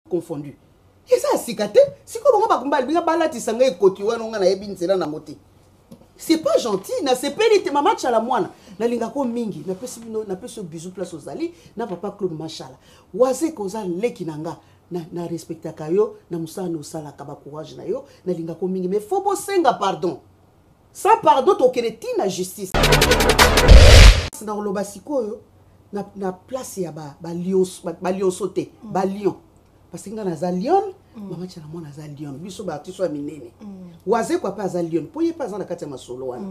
confondu. Et ça, c'est gâté. C'est comme on va c'est pas gentil. C'est pas les maman chala moine. Na linga ko mingi. Na pesi bisou place aux ali. Na papa Claude machala. Waze koza leki nanga. Na respecta kayo. Na musa no sala kaba courage na yo. Na linga ko mingi. Mais faut bosenga pardon. Sans pardon, to keleti na justice. Na loba siko yo. Na place ya ba lion sauté. Ba lion. Parce que dans la lion, maman tient la mona za lion. Biso ba artiste wa minene. Waze quoi pas za lion. Poye pas dans la carte ma solo wana.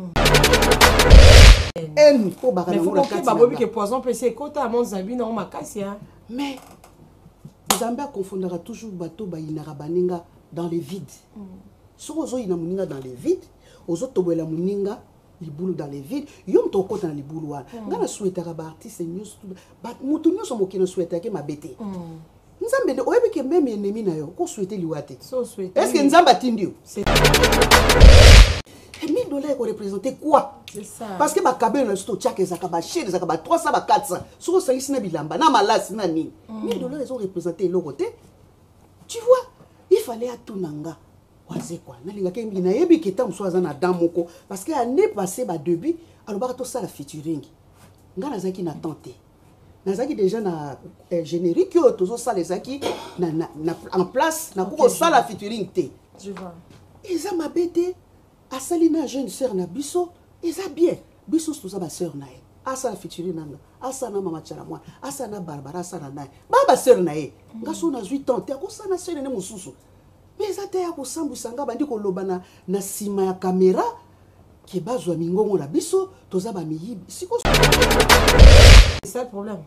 En ko ba kana ngula carte. Mais faut que poison PC kota à mon zambi na makasi hein. Mais Zambia confondera toujours bateau ba inara baninga dans les vides. Sozo ina muninga dans les vides, ozo tobola muninga libulu dans les vides, yom to kota na libulu wana. Ngana souhaitera ba artiste news ba mutu news mo kino souhaitera ke mabete. Nzambe oyebi ke même ennemi na yo ko souhaiter liwate. Est-ce que Nzamba tindio? C'est $1000 ko représenter quoi? C'est ça. Parce que ba kabelo na sto tchake za ba chez za ba 300 ba 400. Soko sangisi na bilamba na malasi na ni. $1000 ils ont représenté le côté. Tu vois, il fallait atunanga. Waze quoi. Na linga ke mbi na yebi ke tam soaza na damoko parce que année passée ba début alors ba to sala featuring. Ngana zaki na tenté. Nazaki déjà na générique toujours ça les aki en place na pour ça la featuring té. Je vois. Ils a mabete a salina jeune sœur na biso, ils a bien. Biso tout ça ba sœur na. A ça la featuring nanga. A ça na mama tchala moi. A ça na Barbara ça na. Baba sœur na e. Ngaso na 8 ans, te ko ça na sœur ne mususu. Mais ça te ya ko sambu sanga bandi ko lobana na sima ya caméra qui bazwa mingongo na biso toza ba miyibi. Siko c'est ça le problème.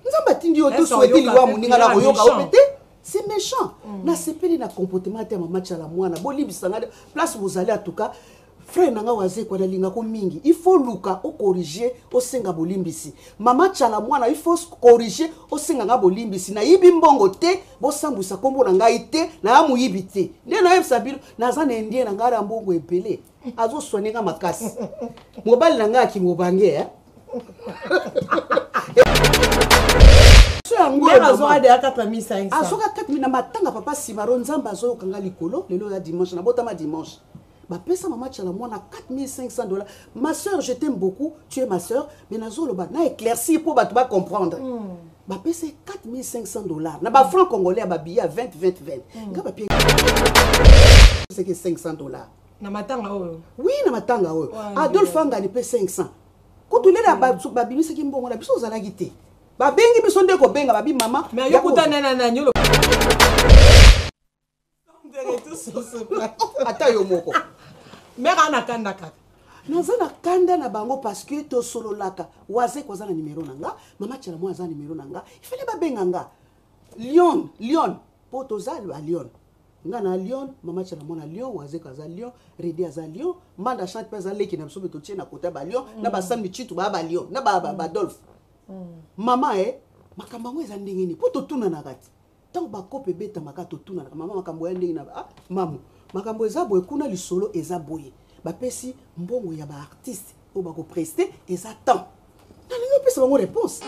C'est méchant. Na sepeli na comportement te mama tchala mwana bolibisanga place vous allez en tout cas frère nanga waze kwa linga ko mingi il faut luka o corriger o senga bolimbisi mama tchala mwana il faut corriger o senga nga bolimbisi na yibi mbongo te bo sambusa kombo na ngai te na amu yibi te ndena yeb sabilo na za na ndie na ngara mbongo epele azo soneka makasi mobali na nga ki mobange matanga papa Simaro Nzamba zo kanga likolo lelo ya dimanche na botama dimanche ba pesa mama tchala mwana $4500. Ma soeur je t'aime beaucoup, tu es ma soeur mais nazo lo ba na éclaircir pour ba tu vas comprendre. Ba pesa $4500 na ba franc congolais ba billet 20 nga ba pied c'est que $500 na matanga oyo. Oui na matanga oyo Adolphe Anga ni pe 500 ko tu le la ba bimisa ki mbongo na biso za la gité. Ba bengi biso ndeko benga ba bi mama mais yo kutana na nyolo ata yo moko mera na kanda kaka nazana kanda na bango parce que to solo laka waze ko zana numéro nanga mama tchala mo azana numéro nanga il fallait ba benga nga Lyon poto za à Lyon nga na Lyon mama tchala mo na Lyon waze ko za Lyon Redi za Lyon manda chante pesa leki na biso beto tiena kota ba Lyon na ba sambi chitu ba Lyon na ba Adolphe mama makamba ngo eza ndenge ni poto tuna na kati tant ba kope beta makato tuna na mama makambo ya ndenge na mamu makambo eza boye kuna lisolo eza boye ba pesi mbongo ya ba artiste o ba ko prester eza temps na ningo pesa bango réponse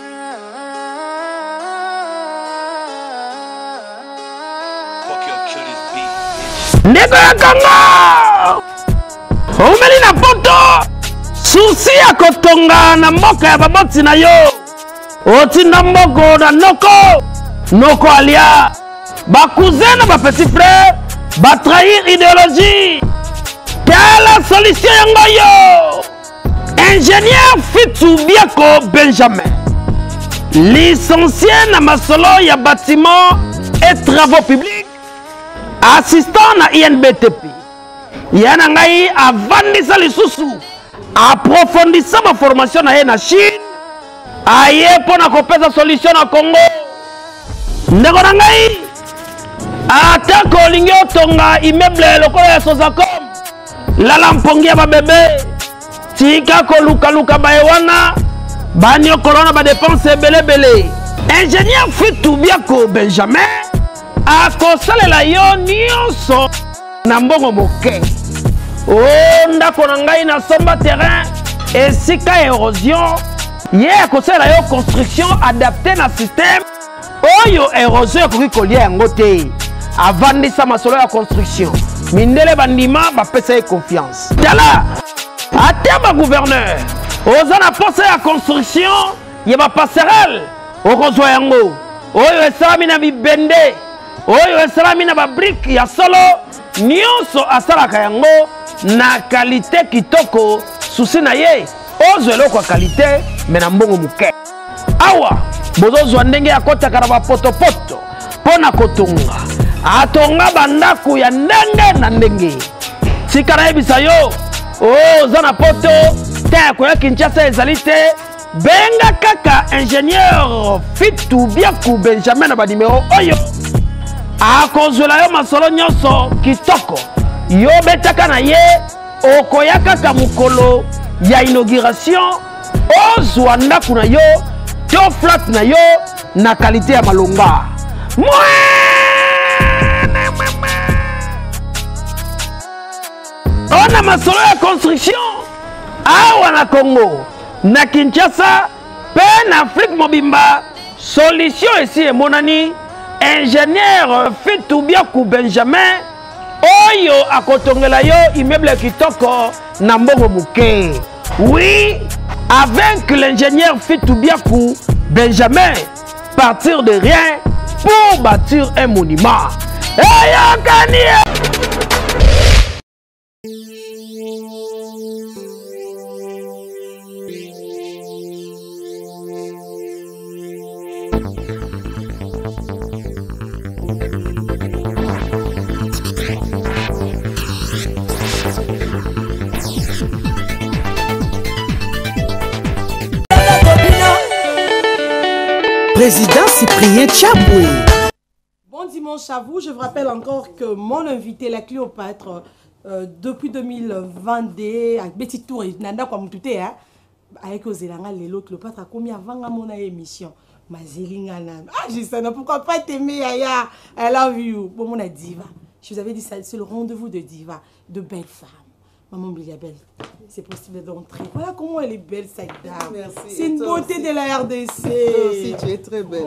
ndeko ya kanga omeli na poto susi ya kotonga na mboka ya baboti na yo otinda mboko na noko alia ba cousin na ba petit frère ba trahir idéologie quelle solution yango yo ingénieur Fitu Biako Benjamin licencié na masolo ya bâtiment et travaux publics assistant na INBTP yana ngai avandisa lisusu approfondissa ma formation na ye na Chine aye pona kopesa solution na Congo ndeko na ngai atako olingi otonga immeuble lokola ya Sozacom lala mpongi ya babebe tika kolukaluka baye wana banyokolona badepense ebelebele ingénieur Fitu Biako Benjamin akosalela yo nyonso na mbongo moke o ndako na ngai na somba terrain esika érosion ye akosalela yo construction adapté na système oyo érosion ekoki kolia yango te avandisa masolo ya construction mindele bandima bapesa ye confiance tala ate bagouverneur oza na posa ya construction ya bapasserelle okozwa yango oyo esalami na bibende oyo esalami na babrike ya solo nyonso asalaka yango na kalite kitoko susi na ye ozwa eloko ya kalite me na mbongo moke awa bozozwa ndenge akotaka na bapotopoto mpo na kotonga atonga bandako ya ndenge na ndenge tika nayebisa yo oza na poto te akoya Kinshasa ezali te benga kaka ingénieur Fitu Biaku Benjamin na banimero oyo akozwela yo masolo nyonso kitoko yo betaka na ye okoya kaka mokolo ya inauguration ozwa ndako na yo to flat na yo na kalite ya malonga ona masolo ya construction awa na Congo na Kinshasa pe na Afrique mobimba solution esi emonani ingénieur Fitu Biaku Benjamin oyo akotongela yo immeuble kitoko na mbongo muke. Oui, avec l'ingénieur Fitu Biaku Benjamin, partir de rien pour bâtir un monument. Président Cyprien Tchaboué. Bon dimanche à vous. Je vous rappelle encore que mon invité, la Cléopâtre, depuis 2022, avec Betty Tour et Nanda Kwamutute, avec Ozelanga Lelo, Cléopâtre a commis avant mon émission. Ah, Justine, pourquoi pas t'aimer, Yaya? I love you. Bon, mon diva. Je vous avais dit ça, c'est le rendez-vous de diva, de belles femmes. Maman Biliabel, c'est possible d'entrer. Voilà comment elle est belle, cette dame. Merci. C'est une beauté de la RDC. Toi aussi, tu es très belle.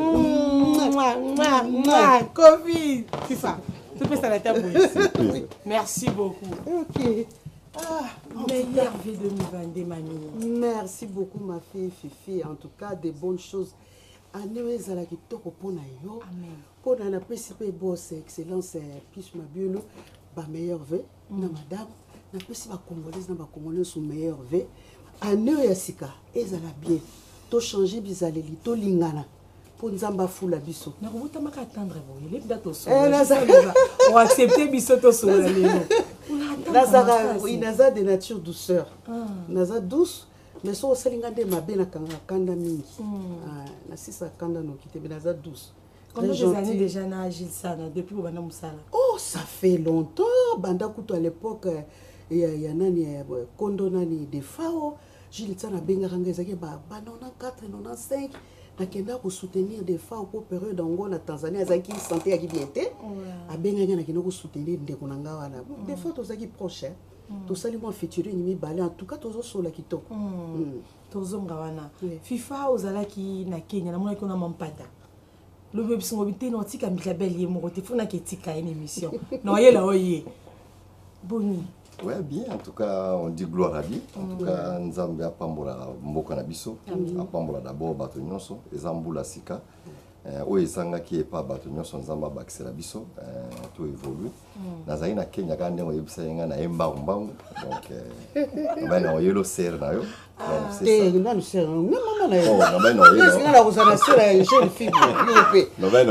Covid. C'est ça. Tu peux ça la table ici. Merci beaucoup. Ok. Meilleur vie 2022, mamie. Merci beaucoup, ma fille Fifi. En tout cas, des bonnes choses. Année ezala kitoko pona yo. Amen. Pona na principe boss excellence plus ma biolo ba meilleur vœu na madame. Na pesi ba congolaise na ba congolais sous meilleur vœu. Année ya sika ezala bien. To changer bizaleli to lingana. Po nzamba fula biso. Na robota maka attendre bo. Il est dato so. On accepter biso to so la lelo. Nazara, oui, naza de nature douceur. Naza douce. Mais so osalinga nde mabe na kanda mingi. Na sisa kanda no kite naza douce. Combien des années déjà na Gilles Sana depuis Banda Moussala? Oh, ça fait longtemps. Banda Kuto à l'époque il y a nani kondo nani de Fao. Gilles Sana benga rangezaki ba 94 95 nakenda ko soutenir des Fao pour période ngo na Tanzanie azaki santé ya kibiente. A benga na kino ko soutenir ndeko nanga wana. Des fois tozaki proche. Tout ça, moi, featuring ni balé. En tout cas, tous sur la kito. Tous wana. FIFA ozala ki na Kenya na mona kona mampata. Le bébé son obité non tika Mikabel ye moko te fona ke tika une émission. Non yé la oye. Boni. Ouais, bien. En tout cas, on dit gloire à Dieu. En tout cas, Nzambe a pambola mboka na biso. A pambola d'abord bato nyonso, ezambula sika. Oyo esangaki epa bato nyonso nzamba bakisela biso to évolue nazali na Kenya ka ndenge oyebisa yenga na embangu donc bana oyelo ser na yo c'est ça non ser non maman na yo bana oyelo c'est la kozana ser la jeune fille yope no bana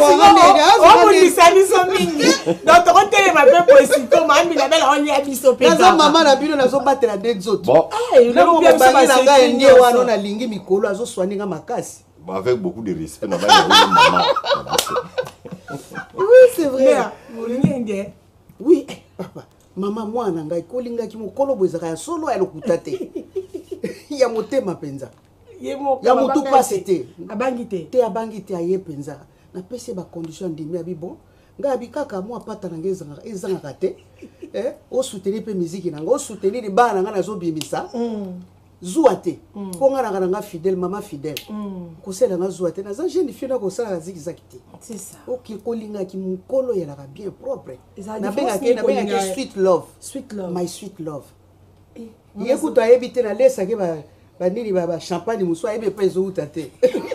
on lisani so mingi donc on tele ma pe posito mami na bela on ya biso pe nazo maman na bino nazo batela d'exote bon le mo bangi na nga ende wana na lingi mikolo azo swaninga makasi. Avec beaucoup de respect, non, maman. Oui, c'est vrai. Oui, papa. Maman, moi, nanga ikolinga ki mokolo bozaka ya solo ya lokutate. Ya motema penza. Ya moto pasité. Abangité. Te abangité aye penza. Na pese ba condition ndimi abi bon. Nga bikaka moi pata nanga ezanga te. O soutenir pe musique nanga, o soutenir ba nanga nazo bimisa. Zouate. Ponga na fidèle, maman fidèle. Kosela nga zouate. Na za jeune fille na kosala zigzag te. C'est ça. Ok, kolinga ki mukolo ya la bien propre. Na benga ke sweet love. Sweet love. My sweet love. Yekuta ebite na lesa ke ba nini ba champagne muso ebe pa ezouta te.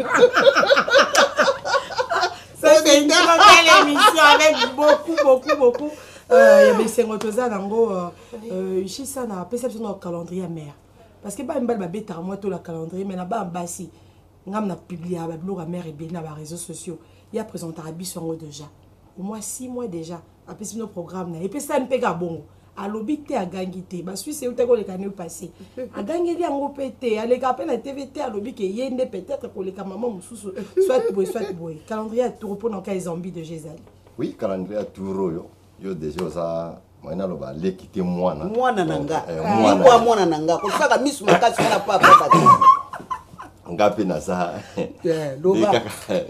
Ça c'est une très belle émission avec beaucoup. Il y a des sengotoza nango ici ça na perception de calendrier mère. Parce que ba mbal ba beta moi tout la calendrier mais na ba mbasi ngam na publier ba blog mère et bien na ba réseaux sociaux. Il y a présenté biso ngo déjà. Au moins 6 mois déjà après nos programmes na et puis ça mpega bongo. Alobi te agangi te ba Suisse ou te ko le kaneu passé. Agangi li ngo pété ale kapé na TVT alobi ke yende peut-être pour les maman mususu soit boy. Calendrier à tout repos dans les zombies de Jézali. Oui, calendrier à tout yo déjà ça mwana loba lekite mwana nanga ngwa mwana nanga ko saka misu makasi na papa ngapi na ça loba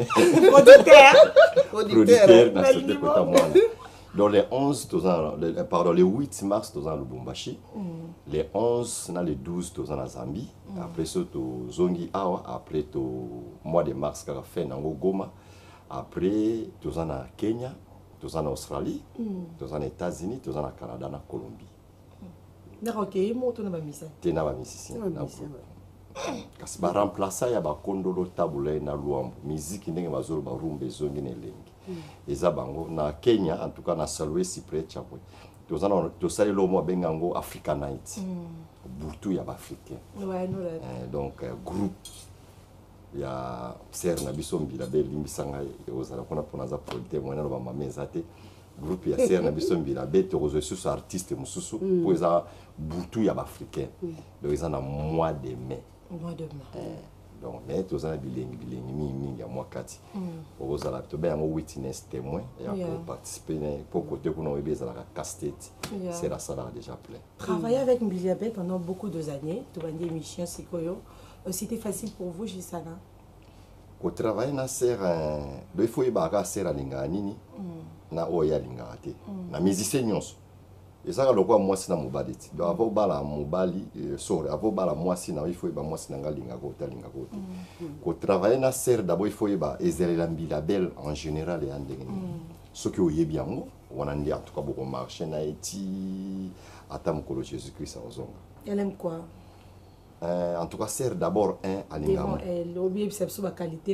auditeur na c'était kota mwana dans les 11 pardon les 8 mars dans Lubumbashi les 11 na les 12 dans Zambie après ça to zongi awa après to mois de mars ka fait nango Goma après to na Kenya tous en Australie, tous en États-Unis, tous en Canada, en Colombie. D'accord, ok, moi tu n'as pas mis ça. Tu n'as pas mis ici. Parce que remplacer il y a ba kondolo tabule na luambo, musique ndenge bazolo ba rumbe zongi ne lengi. Eza bango na Kenya en tout cas na Salwe Cyprès Chapwe. Tous en to sali lo mo bengango Africa Night. Burtu ya ba africain. Ouais, nous là. Donc groupe ya ser na biso mbila be limbisanga ozala kuna pona za producte mwana ba mameza te groupe ya ser na biso mbila be to resus artiste mususu po eza butu ya ba africain donc eza na mois de mai donc mais to zana bilengi mingi ya mois kati ozala to be yango witness témoin ya pour participer pour côté kuna obeza la casse-tête c'est la salle déjà plein. Travailler avec Mbiliabet pendant beaucoup d'années to bandi émission sikoyo. C'était facile pour vous, Gisana? Au travail, na sera il faut y baga sera linga nini na oya linga te na musicien nyonso ezaka lokwa mwasi na mobali ti do avo bala mobali sore avo bala mwasi na il faut y ba mwasi na ngalinga ko talinga ko ko travailler na sera d'abord il faut y ba ezelela mbila belle en général et en ndenge ce que oyebi yango wana ndi en tout cas beaucoup marché na eti ata mukolo Jésus Christ ozonga. Elle aime quoi? En tout cas, c'est d'abord un à l'ingam. Donc,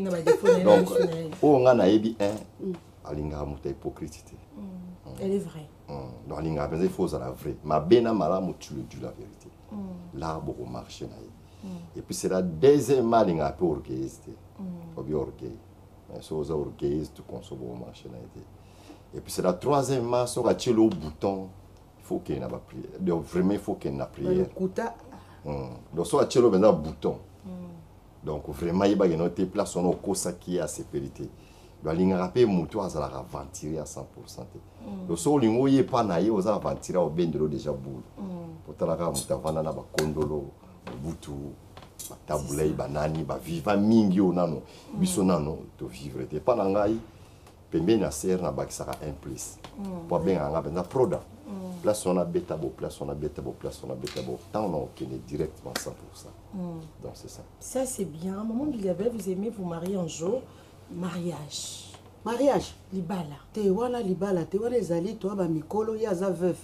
on a ébi un à l'ingam, tu es hypocrite. Elle est vraie. Donc, l'ingam, il faut ça la vraie. Ma bena malam, tu le dis la vérité. Là, beaucoup marché. Et puis, c'est la deuxième mal l'ingam peu orgueilleuse. Faut bien orgueil. Mais si vous orgueilleuse, tu consommes beaucoup marché. Et puis, c'est la troisième mal, sur le bouton, il faut qu'il y ait une prière. Donc, vraiment, il faut qu'il y ait une prière. Donc, soit tu as un bouton. Donc, vraiment, il y a une place où on qui est à sécurité. Donc, il y a un mouton à la ventiler à 100%. Donc, soit il y a pas naïe aux ventiler au ben de l'eau déjà boule. Pour te la mouton vanana ba kondolo, boutou, taboulay, banani, ba viva mingi o nano, biso nano, to vivre. Te pas nangai, pembe na ser na bakisaka un plus. Pour bien anga benza proda. Place on a bêta beau, place on a bêta beau, place on a bêta beau. Tant on est directement 100%. Donc c'est ça. Ça c'est bien. Maman Biliabet, vous aimez vous marier un jour. Mariage. Mariage. Libala. Te wana libala, te wana ezali to ba mikolo ya za veuf.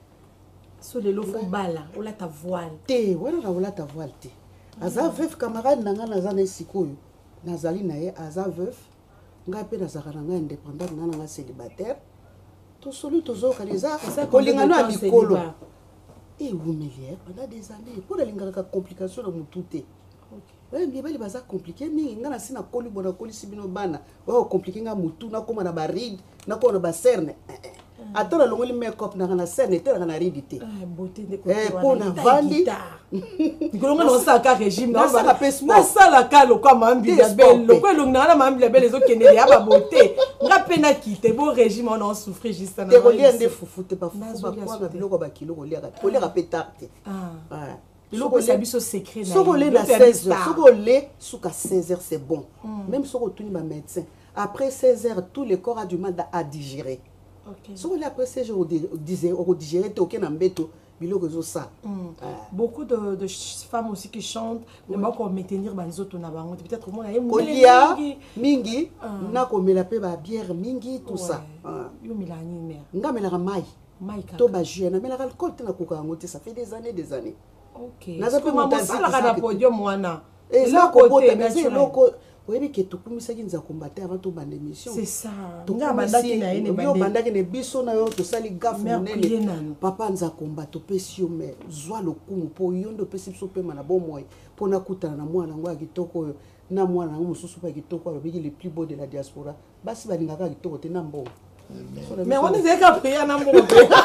So le lofo bala, ola ta voile. Te wana na ola ta voile te. Aza veuf camarade nanga naza na sikoyo. Nazali na ye aza veuf. Nga pe nazaka nanga indépendant nanga célibataire. Tout celui qui a des arts, kolingano a mikolo. Et vous me liez pendant des années. Pour les complications de mon tout. Oui, mais il va compliqué. Mais il y a un coli bon coli si bien bana. Oh, compliqué na mutu na comme na baride na comme na baserne. Attends le long make-up na scène était na ridité. Beauté de pour na vandi. Nikolonga no saka régime na ça na sala kalo kwa mambi ya bello. Kwa longa na mambi ya bello zo kenele ya ba beauté. Nga pena quitter bon régime on en souffrir juste na. Te kolia nde fufu te pas fufu ba kwa na biloko ba kilo kolia pétarte. Ah. Biloko sa biso secret na. Soko le na 16h, soko le suka 16h c'est bon. Même soko tuni ba médecin. Après 16h tout le corps a du mal à digérer. OK. Soko le après 16h on digérer to ke na mbeto biloko ezosa. Beaucoup de femmes aussi qui chantent, ne pas qu'on maintenir banzoto na bango. Peut-être au moins kolia mingi na komela pe ba bière mingi tout ça. Yo milani mère. Nga melaka mai. Mai ka. To ba jus na melaka alcool te na koka yango te, ça fait des années. OK. Naza pe montazi la na podium wana. Et là kobota mais loko oyebi ke tokumisaki nza kombate avant to bande émission. C'est ça. Nga bandaki na ene bande. Yo bandaki ne biso na yo to sali gafu monene. Papa nza kombato pesi yo mais zwa lokumu po yondo pesi biso pe mana bon moy po na kutana na mwana ngo akitoko na mwana ngo mususu pa kitoko alobiki le plus beau de la diaspora. Basi balingaka kitoko te na mbongo. Mais on est qu'à payer na mbongo.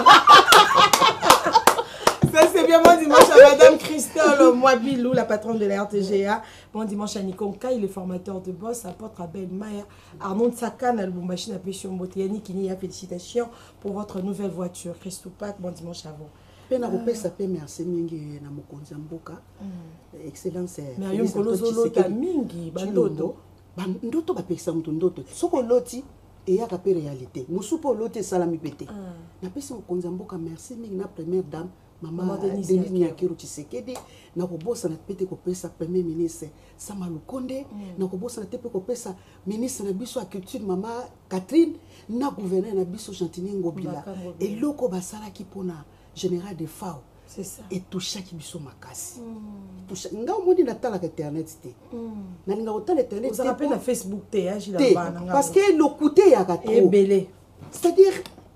Ça c'est bien. Bon dimanche à Madame Christelle Mwabilou, la patronne de la RTGA. Bon dimanche à Nikonka, il est formateur de boss, apôtre Abel Maya, Arnaud Tsakan, Albumbashi na Pétion Botéani, Kinia, félicitations pour votre nouvelle voiture. Christo Pâques, bon dimanche à vous. Pena kopesa pe merci mingi na mokonzi mboka. Excellence. Mais yo kolozolo ta mingi bandoto. Bandoto ba pesa mutu ndoto. Soko loti eyaka pe réalité. Musupo loti salami pété. Na pesa mokonzi mboka merci mingi na première dame. Maman Denise Nyakeru Tshisekedi na kobosa na pete kopesa premier ministre Sama Lukonde na kobosa na tepe kopesa ministre na biso ya culture mama Catherine na gouverneur na biso Chantini Ngobila eloko basala ki pona général de FAO. C'est ça. Et toucha ki biso makasi. Toucha nga omoni na tala ka internet te. Na linga otala internet te. Vous rappelez na Facebook te ya jila bana. Parce que le côté ya ka trop. Belé. C'est-à-dire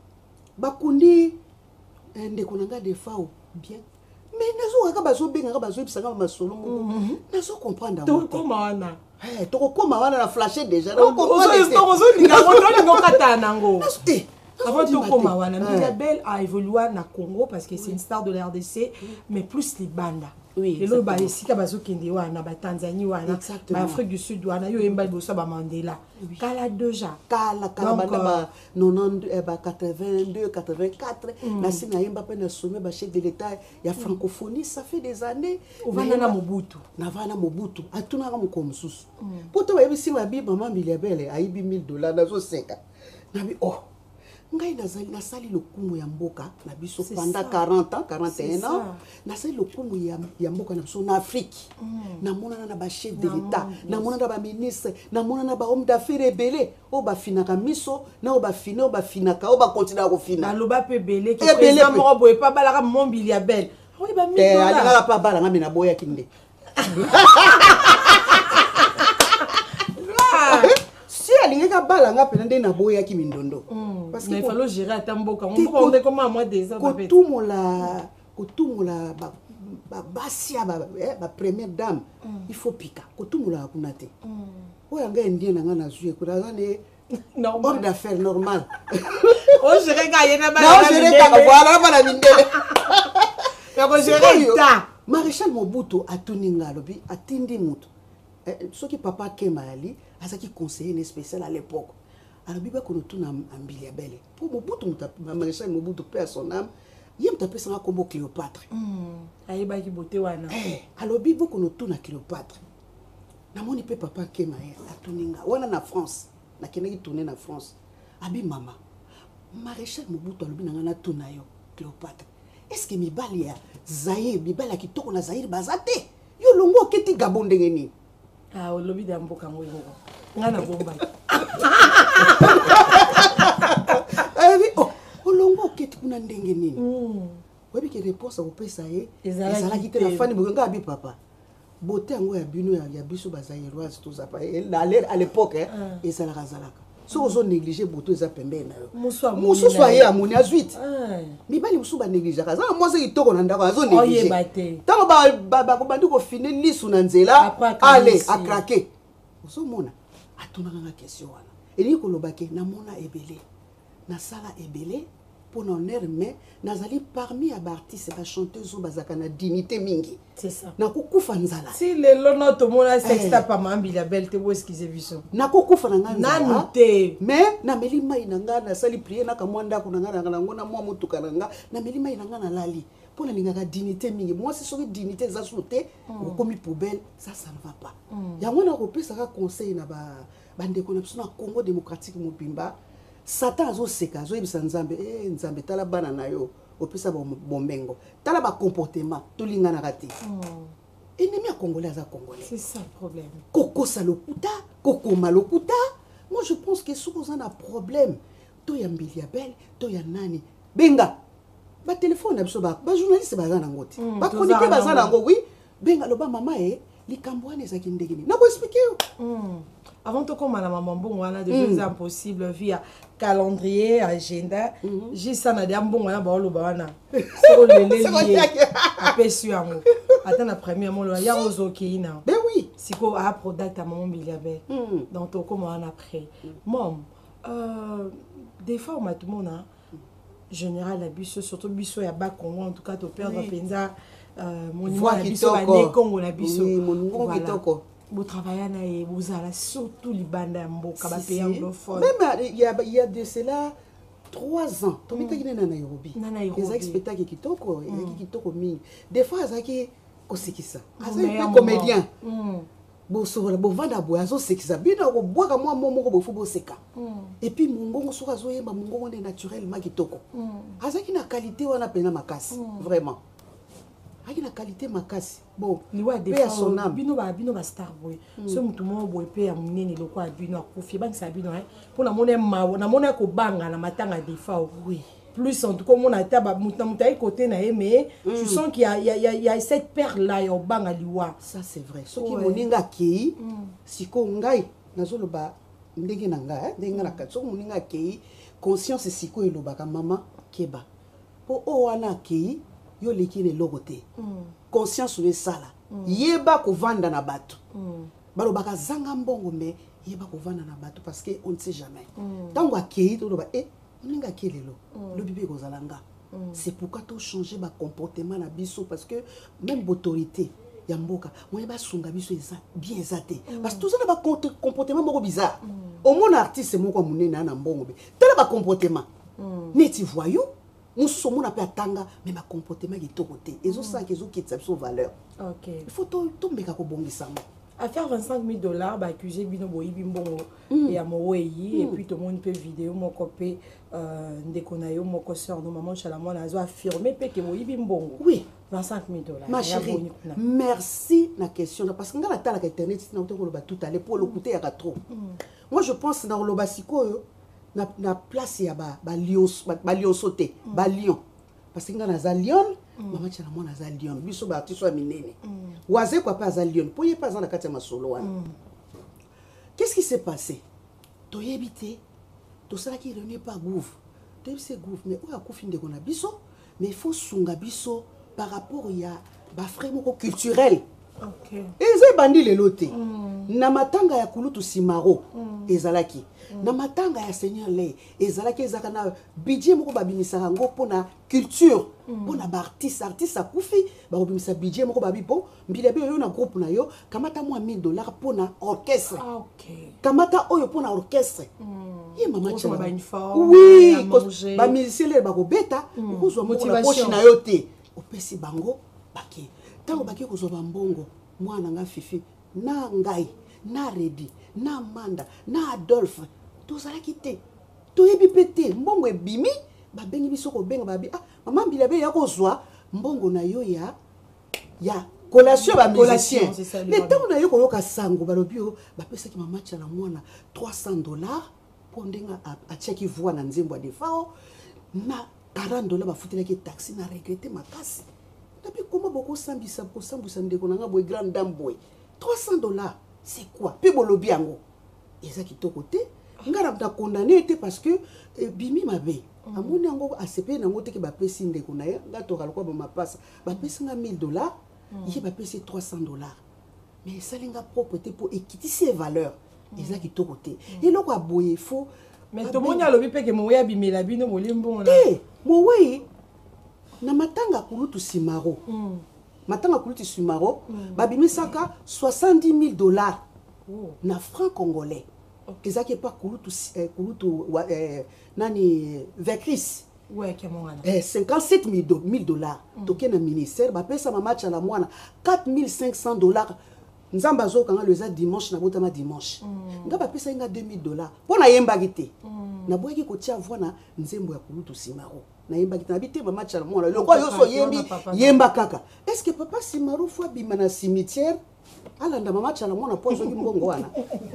bakundi ndeko nanga de FAO bien. Mais nazo ka bazo benga ka bazo bisanga masolo mo. Nazo comprendre to koma wana. To koma wana na flasher déjà. On comprendre. Ozo linga kata nango. Avant tout koma wana, Mbilabel a évolué na Congo parce que c'est une star de la RDC, mais plus les bandes. Oui. Et là, ici, bazo kende wana, ba Tanzanie wana, ba Afrique du Sud wana, yo emba bosa ba Mandela. Kala déjà. Kala banda ba 90 ba 82 84 na sina yemba pe na sommet ba chef de l'état ya francophonie, ça fait des années. Ovana na Mobutu. Na vana Mobutu, atuna ka mukomsusu. Poto ba yebisi ba bi maman Mbilabel ayibi $1000 nazo 5. Na bi oh ngai nasali lokumu ya mboka na biso pendant 40 ans 41 ans nasali lokumu ya mboka na biso na Afrique na monana na ba chef de l'état na monana ba ministre na monana ba homme d'affaires ebele o ba finaka miso na o ba fina o ba finaka o ba continuer ko fina na loba pe belé ki président mo boye pa balaka Mbilabel oui ba $1000 alingaka pa balanga mina boya kinde si alingaka balanga pena nde na boya ki mindondo parce qu'il faut gérer à Tamboka. On est comme moi des autres. Kotumula basia ba première dame. Il faut pika. Kotumula kunate. Oya nga indien na ngana zuye kura ne normal. Homme d'affaires normal. On gérer ga yena ba. On gérer ka voilà ba na mindele. On gérer ta. Maréchal Mobutu atuninga lobi atindi mutu. Soki papa Kemayali azaki conseiller spécial à l'époque. Alors biba kono tuna Mbilabel pour Mobutu maréchal Mobutu paix à son âme yem tapé sanga kombo Cléopâtre ayeba ki boté wana alors biba kono tuna Cléopâtre na moni pe papa Kema atuninga wana na France na keneki tourner na France abi mama maréchal Mobutu alobi nanga na tuna yo Cléopâtre est-ce que mibali ya Zaïre mibali kitoko na Zaïre bazate yo longo keti Gabon ndenge ni o lobi da mboka ngoyo ngana bomba olongo keti kuna ndenge nini webi ke réponse ko pesa ye ezala kite na fani bokenga abi papa bote yango ya bino ya biso bazairoise tout ça à l'époque ezala kazalaka so ozo négliger boto eza pembe na yo musu soye amoni azuite mibali musu ba négliger kaza moi c'est kitoko na ndako azo négliger tango ba ko bandi ko finir lisu na nzela allez a craquer oso mona atuna nga question wana eli ko lobake na mona ebele na sala ebele pour honneur mais nazali parmi aba artistes ba chanteuses bazaka na dignité mingi c'est ça na kokufa nzala si le lono to mona sexta pa Mbilabel te bo excuse biso na kokufa na nzala nanu te mais na meli mai na nga na sali prier na kamwanda ko na nga na ngona mwa mutuka na nga na meli mai na nga na lali pour na lingaka dignité mingi moi c'est sur dignité za sauté ko komi poubelle ça ne va pas ya ngona ko pesa ka conseil na ba ndeko na biso na Congo démocratique mobimba Satan azo seka azo yebisa nzambe nzambe tala bana na yo opesa bombengo tala ba comportement tolingana te ennemi ya congolais aza congolais c'est ça le problème kokosa lokuta kokoma lokuta moi je pense que soki oza na problème to ya mbili ya belle to ya nani benga batelefone na biso bajournaliste baza nango te bachronique baza nango oui benga loba mama likambo wana ezalaki ndenge nini nakoexplike yo avant tokóma na mama mbongo wana de choses impossible via calendrier agenda jisa na dia mbongo wana baoloba wana soko leleli apesi yango ata na premier molo ya ozokei na ben oui siko a product ya maman biliabe donc tokóma wana après mom des fois on m'a tout monde général la biso surtout biso ya ba Congo en tout cas to perdre penza monument na biso ba ne Congo na biso monument kitoko vous travaillez na vous allez surtout libanda mboka ba pays anglophone même il y a de cela 3 ans to mitaki na Nairobi les spectacle kitoko kitoko mingi des fois azaki kosekisa azaki comédien bosobola bovanda boya azosekisa bino kobwaka mwa moko bofu boseka et puis mongongo soki azoyemba mongongo nde naturellement kitoko azaki na qualité wana pena makasi vraiment azaki na qualité makasi bon liwa de bino ba star boy so mutu mo boy pe ya munene loko abino akufi bangisa bino pona mona mawo na mona ko banga na matanga de fa oui plus en tout cas mon ataba muta côté na mais je sens qu'il y a cette perle là au banga liwa ça c'est vrai ce qui moninga kei siko ngai nazoloba ndenge na nga ndenge na katso moninga kei conscience siko elobaka mama keba po o wana kei yo leki le logote conscience le sala yeba ko vanda na bato balobaka zanga mbongo mais yeba ko vanda na bato parce que on ne sait jamais tango akei to loba ninga kelelo le bébé kozalanga c'est pourquoi to changer ba comportement na biso parce que même autorité ya mboka moye ba sunga biso eza bien ezate parce que tout ça na ba comportement moko bizarre au monde artiste moko munene na mbongo be tala ba comportement neti voyou muso mona pe atanga mais ba comportement kitoko te ezo sa kezo kitsa biso valeur OK il faut to mbeka ko bongisa mo à faire $25 000 bah accuser bino boyibi mbongo et à moweyi et puis tout le monde peut vidéo mon copé ndekonayo mon sœur no maman chalamon azo affirmer pe que boyibi mbongo oui $25 000 ma chérie merci la question parce que ngala tala ka internet na utoko ba tout aller pour le coûter ya trop moi je pense dans le basiko na place ya ba lion sauté ba lion parce que ngana za lion mama tshela mona za lion biso ba artiste wa minene waze quoi pas za lion poye pas dans la kati ya masolo wana qu'est-ce qui s'est passé to yebité to sala ki réunir pas gouv to yebise gouv mais o akufi ndeko na biso mais il faut sunga biso par rapport ya ba frère moko culturel OK eze bandi lelo te na matanga ya kulutu simaro ezalaki na matanga ya seigneur le ezalaki ezaka na budget moko babimisaka ngo pona culture pona ba artiste akufi bakobimisa budget moko babipo mbila be yo na groupe na yo kamata mwa $1000 pona orchestre kamata oyo pona orchestre ye mama tshela oui ba musicien le bakobeta kozwa motivation na yo te opesi bango baki tango baki kozwa bambongo mwana nga fifi na ngai na Redi na Manda na Adolphe tozalaki te toyebi pe te mbongo ebimi babengi biso kobenga babi mama mbila be ya kozwa mbongo na yo ya collation ba musicien le tango na yo koyoka sango balobi yo bapesaki mama tshela mwana $300 po ndenga atiaki voix na nzembo ya defao na $40 bafutelaki taxi na regrette makasi tapi comment beaucoup sambisa ndeko nanga boy grande dame boy $300 c'est quoi pe bolobi yango eza kitoko te ngara ta condamné te parce que bimi mabe amoni yango ACP nango te ke bapesi ndeko na ye ngato kalukwa ba mapasa bapesi nga $1000 ye bapesi $300 mais salinga propreté pour équiter valeurs eza kitoko te eloko aboye faut mais to moni alobi pe ke moya bimela bino molimbo na mowe na matanga kulutu simaro matanga kulutu simaro babimisaka $70,000 na franc congolais ezaki pas kulutu nani vekris ouais kamongana $57,000 toke na ministère bapesa mama tshela mwana $4,500 nzamba azokanga le za dimanche na botama dimanche nga bapesa nga $2000 pona yembaki te na boyaki kotia voix na nzembo ya kulutu Simaro na yembaki na bité mama tchala mona loko yoso yembi yemba kaka est-ce que papa Simaro fois bima na cimetière alanda mama tchala mona pozo ki mbongo wana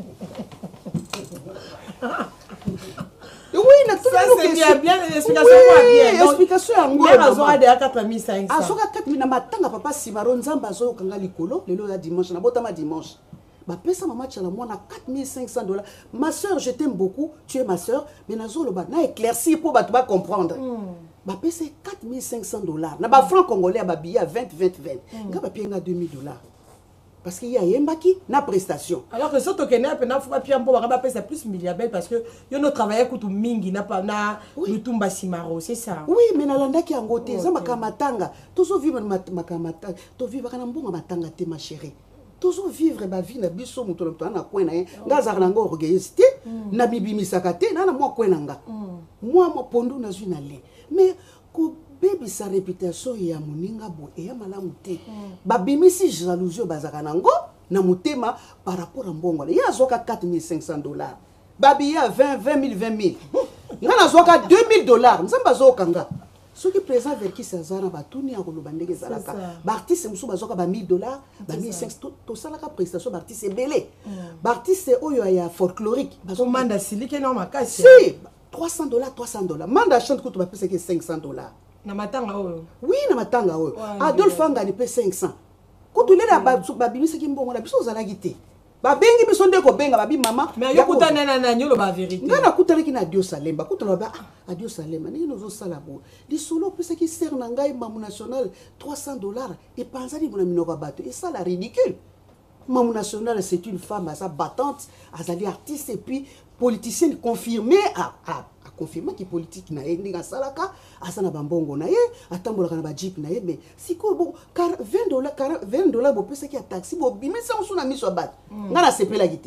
oui, na tout c'est bien l'explication bien. Explication en gros. Mais azoka de 4500. Azoka 4000 na matanga papa Simaro nzamba azo kanga likolo lelo ya dimanche na botama dimanche. Ba pesa mama tchala mona $4500. Ma sœur, je t'aime beaucoup, tu es ma sœur, mais nazo loba na éclaircir pour ba comprendre. Ba pesa $4500. Na ba franc congolais ba billet 20. Nga ba pienga $2000. Parce qu'il y a yembaki na prestation. Alors que ça tokene apena fuka pia mpo bakaba pesa plus milliardaire parce que yo no travailler kutu mingi na pa na lutumba Simaro, c'est ça. Oui, mais na landa ki angote za makamatanga. Tozo vivre makamatanga, to vivre kana mbonga matanga te ma chérie. Tozo vivre ba vie na biso muto na kwena ngaza kana ngo orgueilliste na bibi misakate na moi kwena nga. Moi mo pondu na zui na le. Mais ko baby sa réputation ya moninga bo e ya malamu te babimisi jalousie bazaka nango na mutema par rapport à mbongo ya zoka $4500 babi ya 20,000 ngana zoka $2000 nzamba zoka nga soki présent vers qui sazana batuni ya koloba ndenge zalaka ba artiste musu bazoka ba $1000 ba 1500 to salaka prestation ba artiste belé ba artiste oyo ya folklorique bazomanda silike na makasi si $300 manda chante kutu ba pesa ke $500 na matanga oyo oui na matanga oyo Adolphe Anga ni pe 500 kotulela babimisa ki mbongo na biso zalaki te babengi biso ndeko benga babi mama mais yo kutana na nyolo ba vérité ngana kutana ki na Dio Salemba kutana ba Dio Salemba ni nozo sala bo di solo pesa ki ser na ngai mamu national $300 et panzani bona minoka bato et ça la ridicule. Mamu national c'est une femme à sa battante azali artiste et puis politicienne confirmée à confirmer qui politique na ye ndinga salaka asana bambongo na ye atambola kana ba jeep na ye mais siko bon car $20 bo pesa ki a taxi bo bimisa usuna miso bat ngana sepela kité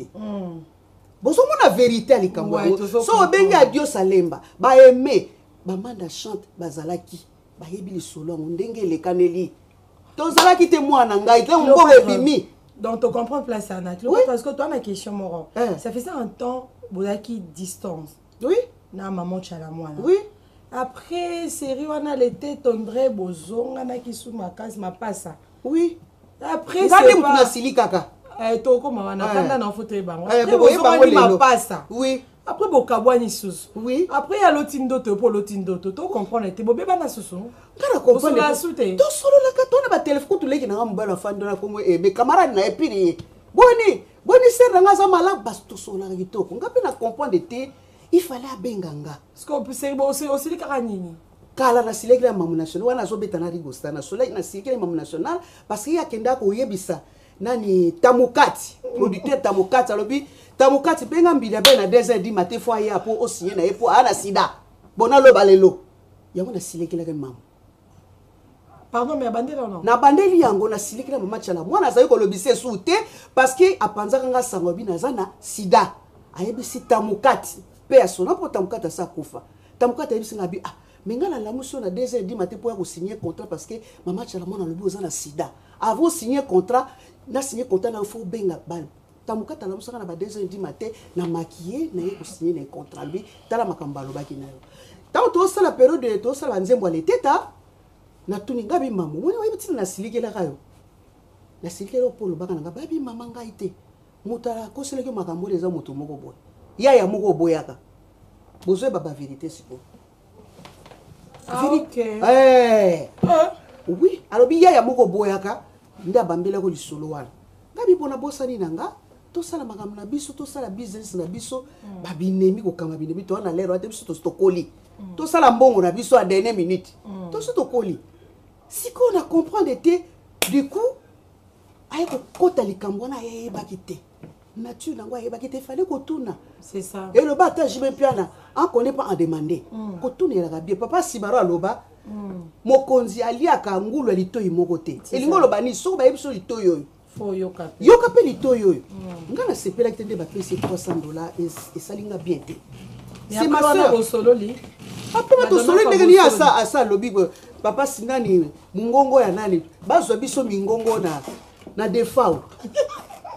bozo mona vérité ali kambo so bengi a Dio Salemba ba aimer ba manda chante bazalaki ba yebi li solo ndenge le kaneli to zalaki te mwana ngai te mbongo ebimi. Donc tu comprends place à Nat parce que toi ma question Moran ça faisait un temps bozaki distance oui na maman tchala mwana oui après série wana l'été tondre bozonga na kisu makasi mapasa oui après c'est pas na silikaka to koma wana kanda na fauteuil bango après bozonga ni mapasa oui après bokabwani susu oui après ya lotindo to po lotindo to comprendre te bobeba na susu kana comprendre to solo la katona ba téléphone to leki na mbala fando na komo ebe camarade na epini boni ser nga za mala bas to solo la kitoko ngapi na comprendre te il fallait abenganga parce qu'on peut c'est aussi les caranini kala na sileki la mamu national wana zo beta na rigosta na soleil na sileki la mamu national parce qu'il y a kenda ko yebisa nani Tamukati producteur Tamukati alobi Tamukati benga mbila be na 2h du matin fois ya po osigner na po ana sida bona lo balelo yango na sileki la mamu pardon mais abandeli non na bandeli yango na sileki la mama tchala mwana zayi ko lobise soute parce que apanzaka nga sango bi na zana sida ayebisi Tamukati pe asona po Tamukati sa kufa Tamukati ayebisi ngabi mais la lamuso na 2h du matin pour signer contrat parce que mama tchala mwana lobi ozana sida avant signer contrat na signer contrat na fo benga bal Tamukati la lamuso na ba 2h du matin na maquiller na ko signer un contrat lui tala makambalo baki na yo tant to ça la période de to ça la nzembo à l'été ta na tuni ngabi mamu mwana wayibi na silike la kayo na silike lo polo baka na babi mama ngai te mutala ko seleke makambo les amoto moko boy ya moko boyaka bozwe baba vérité siko ok oui alors bi ya moko boyaka nda bambela ko lisolo wana ngabi bona bosani nanga to sala makambo na biso to sala business na biso babinemi ko kama binemi to na lero ate biso to stokoli to sala mbongo na biso à dernière minute to stokoli siko na comprendre te du coup ay ko kota likambo na yebaki te nature nango yebaki te fallait ko tuna c'est ça et le bata jibe piana on connaît pas en demander ko tuna la bien papa Simaro aloba mokonzi aliaka ngulu litoyi moko te elingo loba ni so ba yebiso litoyi yo fo yoka pe litoyi yo ngana sepela kitende ba pesa $300 et salinga bien te c'est ma sœur au solo li après to solo ndenge ni asa lobi papa sinani mungongo ya nani bazwa biso mingongo na defao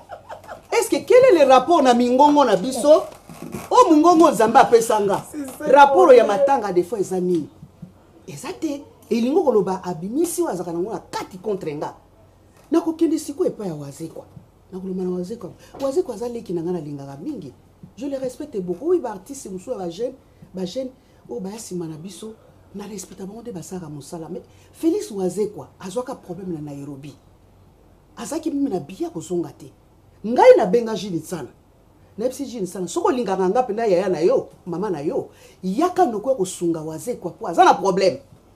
que quel est le rapport na mingongo na biso o mungongo nzamba pesanga rapport ya matanga des fois ezami ezate elingo koloba abimisi wazaka nango na kati contre nga nakokende siko epa ya wazekwa nakoloma na wazekwa azaleki na nga nalingaka mingi je le respecte beaucoup oui baartiste mosusu ya bagene oyo baya nsima na biso na respecta bango nde basalaka mosala mais Félix wazekwa azwaka problème na Nairobi azalaki mimi na biya kozonga te ngai nabenga Jini Sana nayebisi Jini Sana soko olingaka nga mpena yaya na yo mama na yo yaka nokoya kosunga wazekwa po aza na problème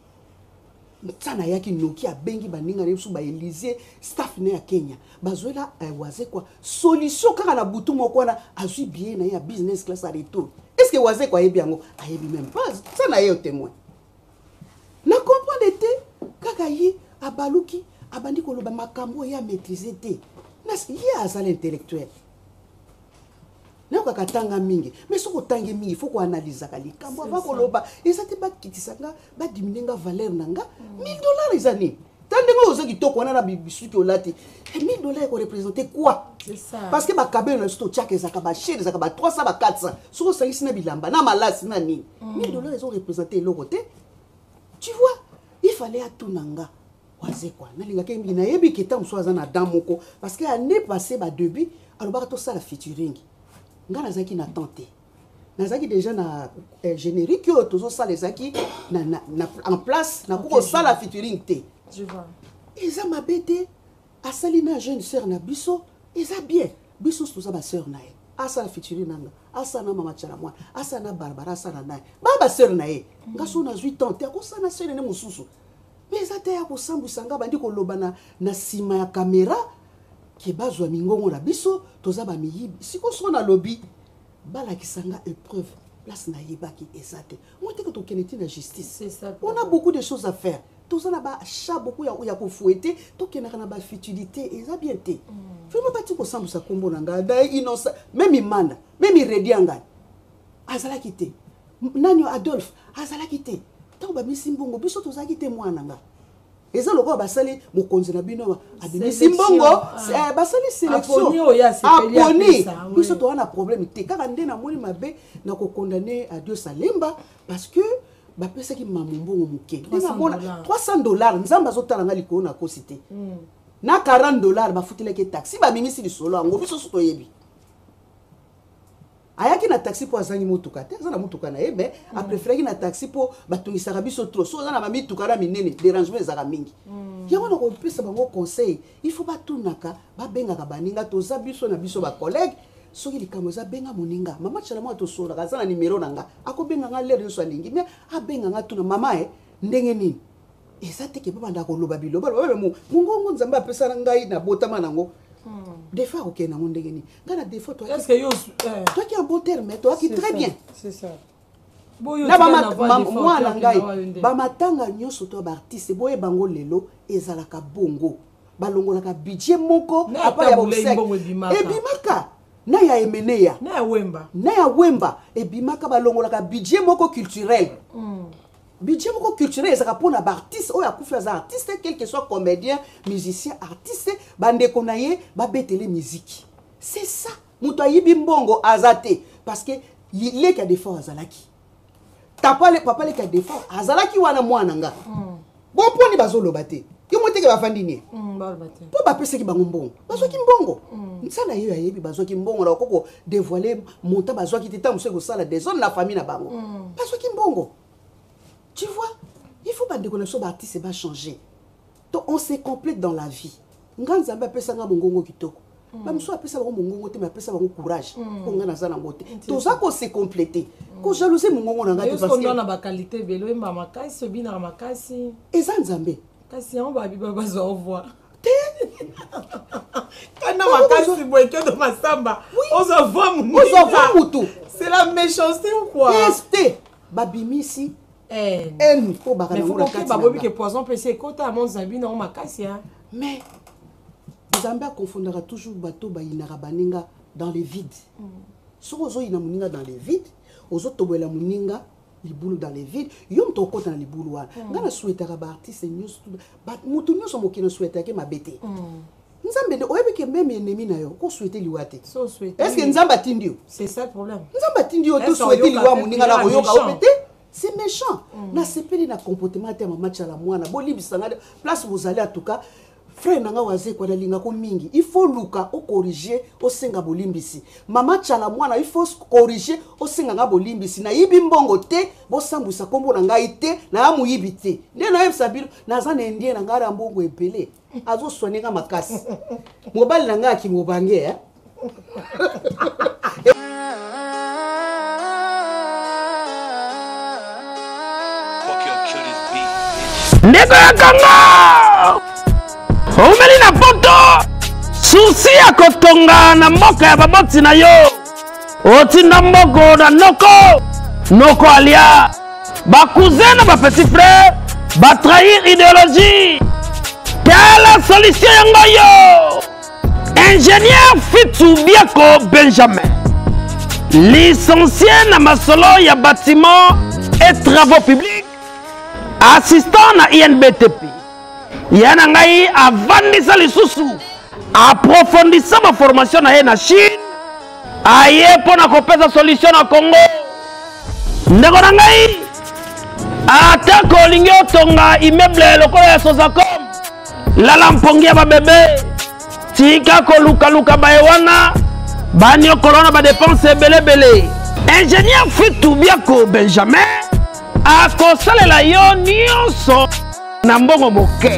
Sana yaki noki abengi baninga na biso baelize staff ne ya Kenya bazwela wazekwa solution kaka na butu moko wana azwi bien na ya business class à retour est-ce que wazekwa ayebi yango ayebi même pas Sana ye témoin na comprendre te kaka ye abaluki abandi koloba makambo ya maîtriser te ye azala intellectuel nayoka katanga mingi mais soko tangi mingi il faut ko analyser ka likambo avant koloba ezate bakitisanga badimine nga valeur nanga $1000 ezani tandenge ozaki toko wana na bisuki olati $1000 ko représenter quoi c'est ça parce que ba kabelo na sto tchaka ezaka ba chez ezaka ba 300 ba 400 soko sangisi na bilamba na malasi na nini $1000 ils ont représenté l'autre tu vois il fallait atunanga wazekwa nalingaka mingi na yebi keta msoza na damoko parce que année passée ba début alobaka to sala featuring nga nazaki na tenté nazaki déjà na générique yo tozo sala ezaki na en place na ko sala featuring te je vois eza mabete asali na jeune sœur na biso eza bien biso toza ba sœur na ye asala featuring nanga asana mama tchala mwa asana Barbara asana na ba sœur na ye nga so na 8 ans te ko sana sœur ne mususu mais eza te ya ko sambwisa nga bandi ko lobana na sima ya caméra qui bazwa mingongo na biso toza ba miyibi siko so na lobby bala kisanga épreuve place na yebaki ezate on te que to keneti na justice c'est ça on a beaucoup de choses à faire toza na ba chat beaucoup ya ko fouetter to kenaka na ba futilité eza bien te vraiment pas ti ko sambusa kombo na nga da innocent même imanda même iredianga azala kité nanyo Adolphe azala kité to ba misimbongo biso toza kité mwana nga eza loko basali mokonzi na bino abimisi mbongo basali sélection aponi biso to wana problème te kaka nde na moni mabe na ko condamner à Dieu Salemba parce que ba pesa ki mamumbongo muke $300 nzamba zotala nga likolo na kosité na $40 ba futile ke taxi ba mimisi lisolo ngo biso soto yebi ayaki na taxi po azangi mutuka te azana mutuka na ye mais a préféré na taxi po batungisaka biso trop so azana mamituka na minene dérangement ezaka mingi yango na kopesa bango conseil il faut batunaka babengaka baninga toza biso na biso ba collègue soki likambo eza benga moninga mama tchala mwa tosolaka aza na nimero na nga akobenga nga lere nyonso alingi mais abenga nga tuna mama ndenge nini eza te ke babanda koloba biloba mungongo nzambe apesa na ngai na botama nango des fois ok na ndenge ni kana des fois toi est-ce que yo toi qui es un bon terme toi qui très bien c'est ça na moi na ngai ba matanga nyonso to ba artiste boye bango lelo ezalaka bongo balongolaka budget moko apa ya bosek ebimaka na ya emeneya na ya wemba ebimaka balongolaka budget moko culturel budget moko culturel ezaka pona ba artiste oyo akufa za artiste quel que soit comédien musicien artiste bandeko na ye babetele musique c'est ça muto ayibi mbongo azate parce que leki a des fois azalaki papa leki a des fois azalaki wana mwana nga bon poni bazoloba te yo moteke bafandi nie po bapesaki bango mbongo bazwaki mbongo nsala yo ayebi bazwaki mbongo na koko dévoiler monta bazwaki te tamuso ekosala des zones na famille na bango bazwaki mbongo. Tu vois, il faut pas déconnexion d'artiste va changer. Donc on se complète dans la vie. Nganzamba pesa nga mongongo kitoko. Ba mso apesa ba mongongo te ma pesa ba courage. Ko ngana za na ngote. To za ko se compléter. Ko jalouser mongongo na ngati parce que on a ba qualité belo emba makasi bina makasi. Eza nzambe. Kasi on ba biba bazo revoir. Kana makasi boyeke de masamba. On se voit mutu. C'est la méchanceté ou quoi? Este babimisi mais il faut que poison PC kota mon zambi na makasi hein. Mais Zambia confondera toujours bateau bayinara baninga dans les vides. Soko zo ina muninga dans les vides, ozo tobola muninga libulu dans les vides, yom to kota na libulu wana. Ngana souhaitera ba artiste news ba mutu nyonso mokino souhaitera ke mabete. nzambe de oyebi ke même ennemi na yo ko souhaiter liwa te So souhaiter. est-ce que nzambe atindi yo C'est ça le problème. nzambe atindi yo to Est-ce souhaiter oyoka liwa pe moninga na pila koyoka méchant. ope te c'est méchant na sepeli na comportement te mama chala mwana bolibisanga place vous allez en tout cas frère nanga waze kwa dalinga ko mingi il faut luka o corriger o senga bolimbisi mama chala mwana il faut corriger o senga nga bolimbisi na yibi mbongo te bo sambusa kombo na ngai te na ya muyibi te nde na yebisa bino naza na ndie na ngara mbongo epele azo soignera makasi mobali na nga ki mobange ndeko ya kanga omeli na poto susi ya kotonga na mboka ya baboti na yo otinda mboko na noko alia bakousin na bapetit frère batrahir idéologie tala solution yango yo ingénieur Fitu Biako Benjamin licencié na masolo ya bâtiment et travaux publics assistant na INBTP yana ngai avandisa lisusu approfondisa ma formation na ye na Chine aye pona kopesa solution na Congo ndeko na ngai atako olingi otonga immeuble lokola ya Sozacom lala mpongi ya babebe tika kolukaluka baye wana baniokolona badepense ebelebele ingénieur Fitu Biako Benjamin akosalela yo nyonso na mbongo moke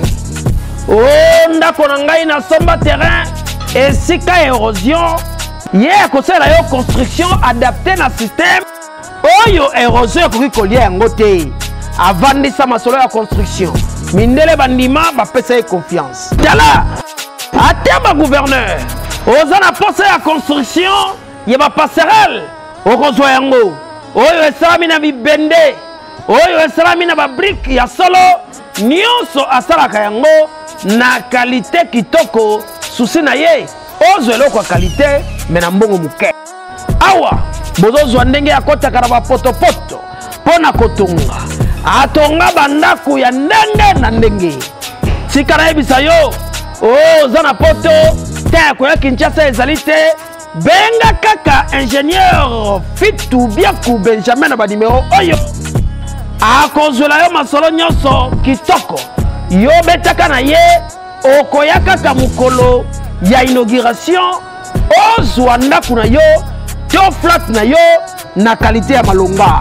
o ndako na ngai na somba terrain esika érosion ye akosalela yo construction adapté na système oyo érosion ekoki kolia yango te avandisa masolo ya construction mindele bandima bapesa ye confiance tala ate bagouverneur oza na posa ya construction ya bapasserelle okozwa yango oyo esalami na bibende oyo esalami na babrike ya solo nyonso asalaka yango na kalite kitoko susi na ye ozwa eloko ya kalite me na mbongo moke awa bozozwa ndenge akotaka na bapotopoto mpo na kotonga atonga bandako ya ndenge na ndenge tika nayebisa yo oza na poto te akoya Kinshasa ezali te benga kaka ingénieur Fitu Biako Benjamin na banimero oyo akozwela yo masolo nyonso kitoko yo betaka na ye okoya kaka mokolo ya inauguration ozwa ndako na yo to flat na yo na kalite ya malonga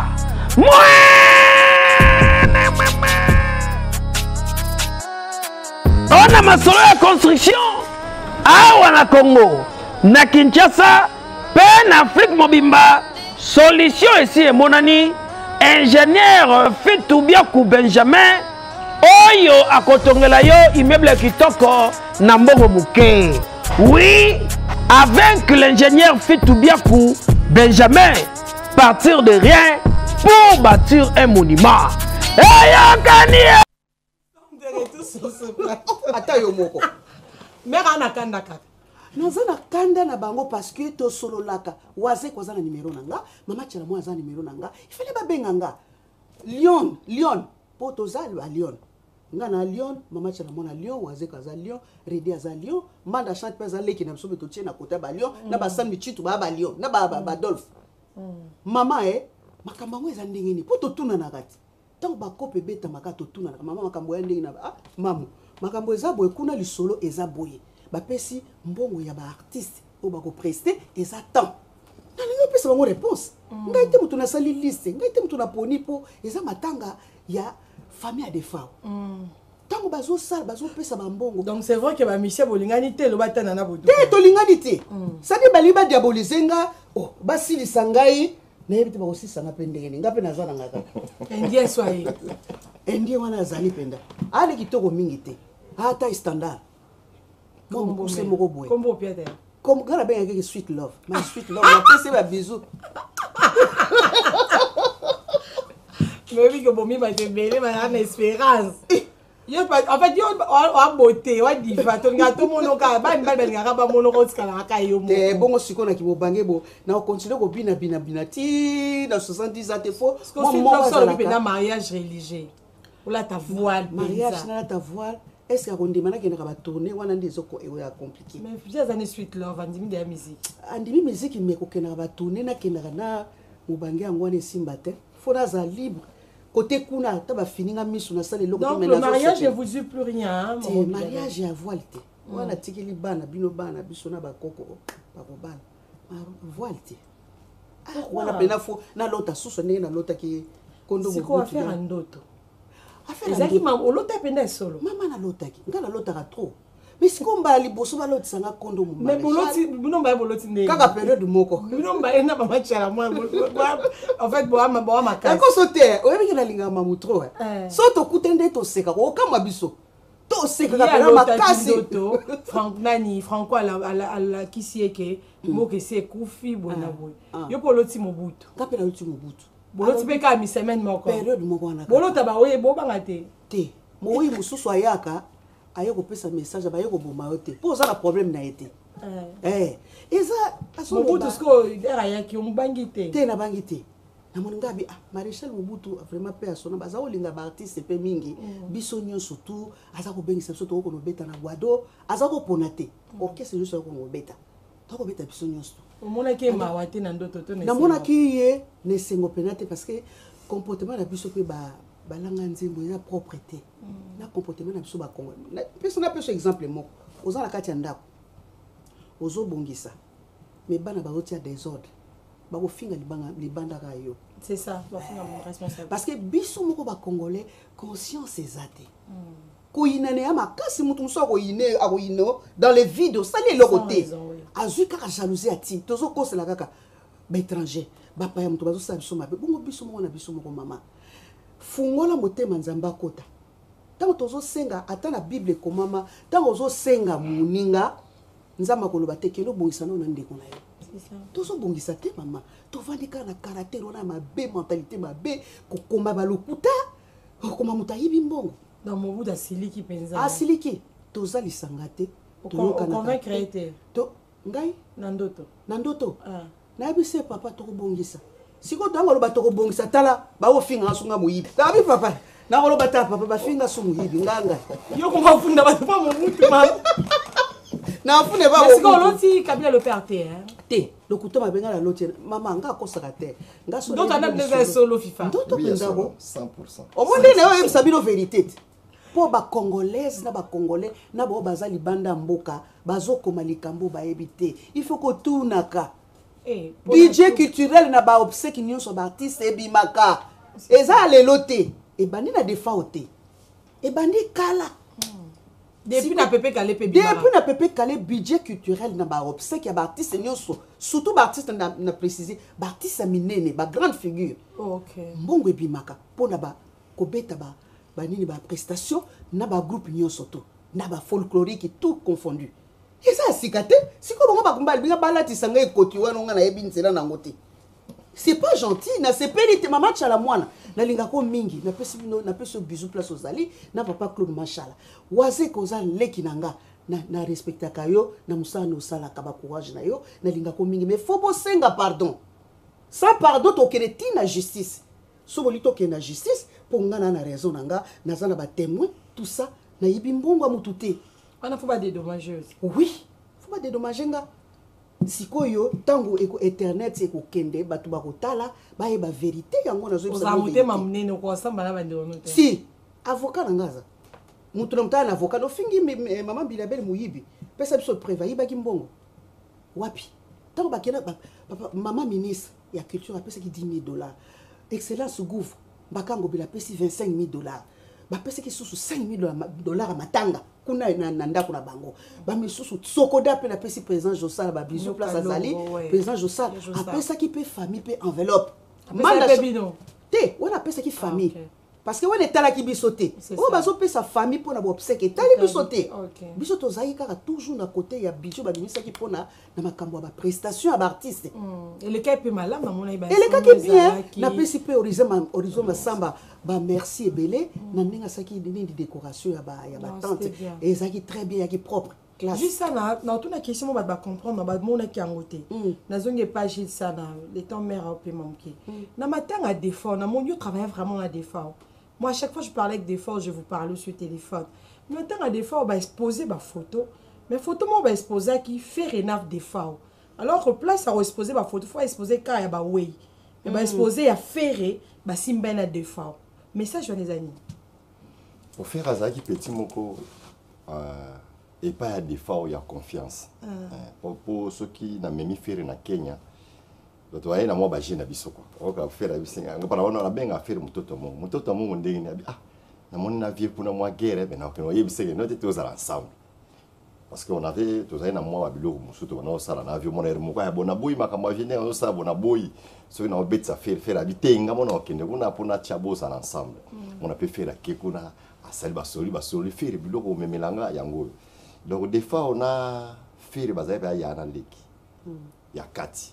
ona masolo ya construction awa na Congo na Kinshasa pe na Afrique mobimba solution esi emonani ingénieur Fitu Biako Benjamin oyo akotongela yo immeuble kitoko na mbongo muke. Oui, avec l'ingénieur Fitu Biako Benjamin, partir de rien pour bâtir un monument. Ata yo moko. Mera na kanda kaka. Naza na kanda na bango parce que to solo laka waze kwa zana numéro nanga mama tshela mo za numéro nanga il fallait ba benganga Lyon poto za à Lyon nga na Lyon mama tshela mo na Lyon waze kwa za Lyon redi za Lyon manda chante pesa leki na biso beto tshena kota ba Lyon na ba San Michitu ba Lyon na ba Adolphe mama makambo ngo eza ndenge ni poto tuna na kati tango ba kope beta makato tuna na mama makambo ya ndenge na mamu makambo eza boye kuna lisolo eza boye bapesi mbongo ya ba artiste o bako prester eza temps na ningo pesa bango réponse ngai te mutu na sali liste ngai te mutu na poni po eza matanga ya famille à défaut tango bazo sala bazo pesa ba mbongo donc c'est vrai que ba Michel bolingani te lo batana na bodo te to lingani te sadi bali ba diaboliser nga oh basilisa ngai na yebite ba osisa na pendenge nga pe nazana ngaka indien soye indien wana azali penda ale kitoko mingi te ata standard Combo boy. Combo piede. Comme quand on a sweet love, my sweet love, on a fait un bisou. Mais oui que bon mi va te mêler ma espérance. En fait, yo a beauté, wa diva, to nga to mono ka ba mbal nga ba mono ko skala ka yo mo. Te bongo sikona ki bo bange bo na continuer ko bina ti dans 70 ans te faut. Moi moi ça le mariage religieux. Ou là ta voile, mariage na ta voile. est ce que qui n'a tourné wana des oko et compliqué mais plusieurs années suite là vandimi de la musique andimi musique mais ko kena ba tourner na kena na mubange ngwane simba te fona za libre côté kuna ta ba fininga misu na sale loko donc le mariage ne vous dit plus rien le mariage à voile te wana tikeli bana bino bana biso na ba koko ba ko bana voile te wana pena fo na lota suso ndenge na lota ki kondo c'est quoi faire un ndoto ezaki mama olota penda solo mama na lotaki nga na lotaka trop mais sikomba liboso balotisanga kondo mu mais boloti bino mbaye boloti ndenge kaka période moko bino mbaye na mama chala moi en fait boa makasi ko sote oyebi na linga mamu trop so to kutende to seka ko kama biso to seka ka période makasi Franck nani Franco ala kisieke moke se kufi bona boy yo poloti mobutu ka période loti mobutu boloti pe ka mi semaine moko période moko wana bolota ba oye bo banga te moi mususu ayaka aye ko pesa message ba ye ko boma yote po za la problème na été eza aso mobutu sko era yaki umbangi te na bangi te na moninga bi Maréchal Mobutu vraiment pe asona baza olinga ba artiste pe mingi biso nyonso tout aza ko bengisa biso to ko no beta na Guado aza ko ponate orchestre juste ko no beta to ko beta biso nyonso omona ke mawate na ndoto to na mona ki ye ne sengo penate parce que comportement na biso pe balanga nzembo eza propreté na comportement na biso ba kongo na personne peut exemple moko oza na kati ya ndako ozo bongisa mais bana ba otia désordre ba ko finga libanda ka yo c'est ça ba finga mon responsable parce que biso moko ba congolais conscience ezate ko inane ya makasi mutu muso ko ine ako ino dans les vides sali le côté azui kaka jalousie ati tozo kosela kaka ba étranger ba pa ya mutu bazo sa biso mabe bongo biso moko na biso moko mama fungola motema nzamba kota tango tozo senga ata na bible komama tango zo senga muninga nzamba koloba te kelo bongisa na ndeko na yo tozo bongisa te mama tovandika na caractère ona mabe mentalité mabe kokoma balokuta kokoma mutayibi mbongo dans mon bout d'asiliki penza asiliki toza lisanga te convaincre te to ngai nandoto na bise papa to bongisa siko tango lo bato bongisa tala ba ofinga sunga moyibi tabi papa na lo bata papa ba finga sunga moyibi nganga yo ko mafunda ba pa mo mutu mama na fune ba siko loti kabila le père te le couteau ma benga la loti mama nga ko sakate nga so donc ana déjà solo fifa donc to penza ko 100% au monde na yo sabino vérité po ba congolaise na ba congolais na ba baza libanda mboka bazo koma likambo ba ebité il faut que tunaka budget culturel na ba obsèque nyonso ba artiste ebimaka eza lelo te ebandi na defa ote ebandi kala depuis na pepe kale pe bimaka depuis na pepe kale budget culturel na ba obsèque ya ba artiste nyonso surtout ba artiste na préciser ba artiste minene ba grande figure mbongo ebimaka pona ba kobeta ba nini ba prestation na ba groupe nyonso to na ba folklorique tout confondu. Et ça, c'est pas gentil. C'est pas les maman chala moana. Na linga ko mingi. Na pesi bisou place aux ali. Na papa Claude Machala. Waze koza leki nanga. Na respecta kayo. Na musana osala kaba courage na yo. Na linga ko mingi. Mais faut senga pardon. Sans pardon, tokene ti na justice. So bolito ke na justice. Pour ngana na raison nanga. Nazana ba témoin. Tout ça. Na yibi mbongo mutute. On a faut pas dédommager. Oui, faut pas dédommager nga. Sikoyo tango eko internet eko kende batu bakotala ba yeba vérité yango nazo bisa. Oza mutema munene ko samba na bande ono te. Si, avocat ngaza. Mutu na mutana avocat no fingi mama Bilabel muyibi. Pesa biso préva yiba kimbongo. Wapi? Tango bakena papa mama ministre ya culture apesa ki $10,000. Excellence gouv bakango bila pesi $25,000. Ba pesa ki susu $5,000 à matanga. Kuna na ndako na bango ba misusu sokoda pe na pesi président Josala ba bisou place azali président Josala apesa ki pe famille pe enveloppe manda te wana pesa ki famille parce que wana tala ki bisoté o bazo pesa famille pona bo obsèque tali bisoté biso tozaki kaka toujours na côté ya bijou ba bimisa ki pona na makambo ba prestation à artiste et le cas pe malama mona iba et le cas qui bien na pesi pe horizon masamba ba merci ebele na ndinga saki dini di décoration ya ba tante et zaki très bien yaki propre classe juste ça na toute la question ba comprendre ba mona ki angote na zonge page ça na les temps mère au paiement qui na matanga défaut na mon yo travaille vraiment à défaut. Moi, à chaque fois que je parlais avec des forces, je vous parlais sur le téléphone. mais tant des fois on va exposer ma photo mais photo moi on va exposer qui fait renave des fois alors que place à exposer ma photo faut exposer quand ya ba way mais va exposer à faire ba simba na des fois message les amis pour faire azaki petit moko et pas à des fois il y a confiance pour ceux qui n'a même fait na Kenya donc ouais na moi ba jeune biso quoi on va faire la bisinga ngapa na na benga faire mutoto mo ndenge ni ah na moni na vie kuna moi guerre ben na ko yebisenge no te tous ensemble parce qu'on avait tous na moi ba biloko musuto na osala na avion mona ermo kwa bona boyi makambo vient on sa bona boyi so na obetsa faire la bitenga mona okende kuna pona chabo ça ensemble on a pu faire la kekuna asali basoli faire biloko memelanga yango donc des fois on a fait bazai ba ya na leki ya kati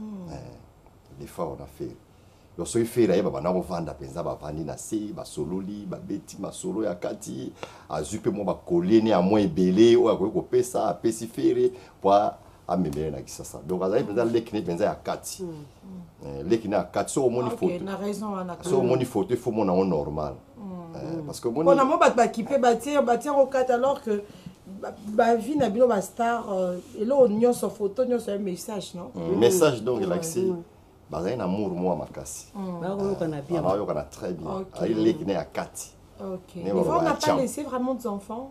des fois on a fait donc so fait là ba na vanda penza ba vandi na se ba sololi ba beti masolo ya kati azupe mo ba koleni a moins belé o ko pesa apesi faire pour amemele na kisasa donc azai penza leki ne penza ya kati leki na kati so moni photo na raison ana so moni photo faut mon en normal parce que moni on a mo ba kipe bâtir au kati alors que ba vie na bino ba star et là on y photo on un message non message donc il a accès bazai na amour moi makasi ba ko kana bien ba yo kana très bien ai leki ne ya kati OK mais on n'a pas laissé vraiment des enfants